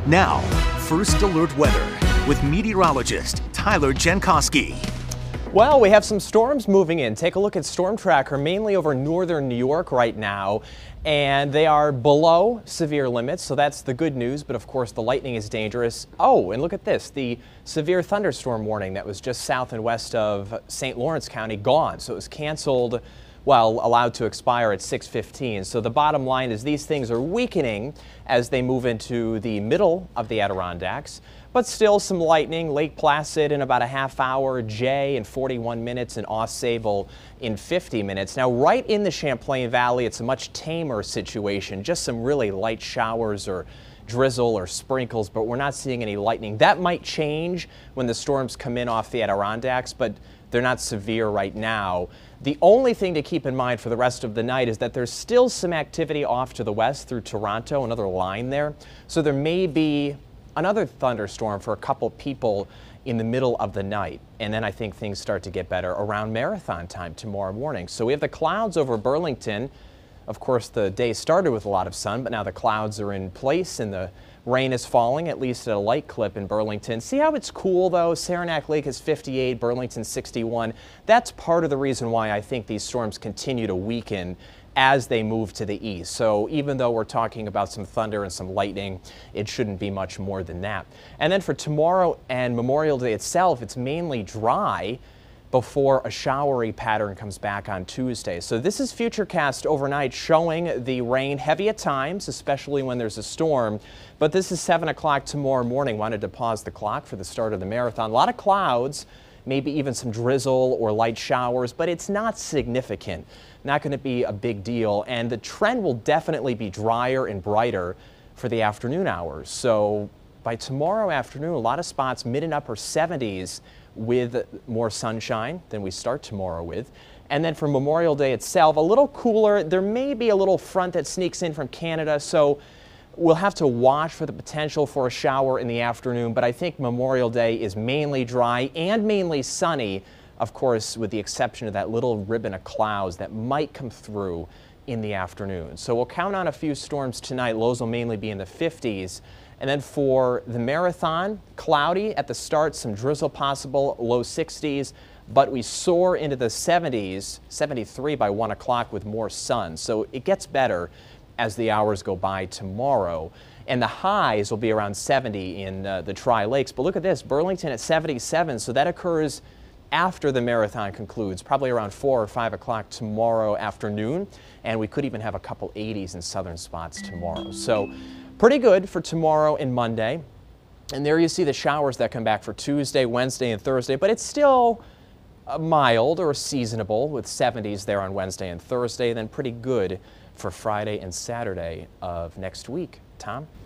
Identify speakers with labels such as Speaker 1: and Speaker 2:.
Speaker 1: Now, First Alert Weather with meteorologist Tyler Jankowski.
Speaker 2: Well, we have some storms moving in. Take a look at Storm Tracker, mainly over northern New York right now, and they are below severe limits, so that's the good news, but of course the lightning is dangerous. Oh, and look at this, the severe thunderstorm warning that was just south and west of St. Lawrence County gone, so it was canceled, well, allowed to expire at 6:15. So the bottom line is these things are weakening as they move into the middle of the Adirondacks, but still some lightning. Lake Placid in about a half hour, Jay in 41 minutes, and Au-Sable in 50 minutes. Now, right in the Champlain Valley, it's a much tamer situation, just some really light showers or drizzle or sprinkles, but we're not seeing any lightning. That might change when the storms come in off the Adirondacks, but they're not severe right now. The only thing to keep in mind for the rest of the night is that there's still some activity off to the west through Toronto, another line there. So there may be another thunderstorm for a couple people in the middle of the night. And then I think things start to get better around marathon time tomorrow morning. So we have the clouds over Burlington. Of course, the day started with a lot of sun, but now the clouds are in place and the rain is falling, at least at a light clip in Burlington. See how it's cool, though? Saranac Lake is 58, Burlington 61. That's part of the reason why I think these storms continue to weaken as they move to the east. So even though we're talking about some thunder and some lightning, it shouldn't be much more than that. And then for tomorrow and Memorial Day itself, it's mainly dry before a showery pattern comes back on Tuesday. So this is Futurecast overnight showing the rain heavy at times, especially when there's a storm. But this is 7 o'clock tomorrow morning. Wanted to pause the clock for the start of the marathon. A lot of clouds, maybe even some drizzle or light showers, but it's not significant. Not going to be a big deal. And the trend will definitely be drier and brighter for the afternoon hours. So by tomorrow afternoon, a lot of spots mid and upper 70s with more sunshine than we start tomorrow with. And then for Memorial Day itself, a little cooler. There may be a little front that sneaks in from Canada, so we'll have to watch for the potential for a shower in the afternoon, but I think Memorial Day is mainly dry and mainly sunny, of course, with the exception of that little ribbon of clouds that might come through in the afternoon. So we'll count on a few storms tonight. Lows will mainly be in the 50s. And then for the marathon, cloudy at the start, some drizzle possible, low 60s, but we soar into the 70s, 73 by 1 o'clock with more sun. So it gets better as the hours go by tomorrow. And the highs will be around 70 in the Tri-Lakes. But look at this, Burlington at 77, so that occurs after the marathon concludes, probably around 4 or 5 o'clock tomorrow afternoon. And we could even have a couple 80s in southern spots tomorrow. So pretty good for tomorrow and Monday. And there you see the showers that come back for Tuesday, Wednesday, and Thursday, but it's still mild or seasonable with 70s there on Wednesday and Thursday, then pretty good for Friday and Saturday of next week. Tom?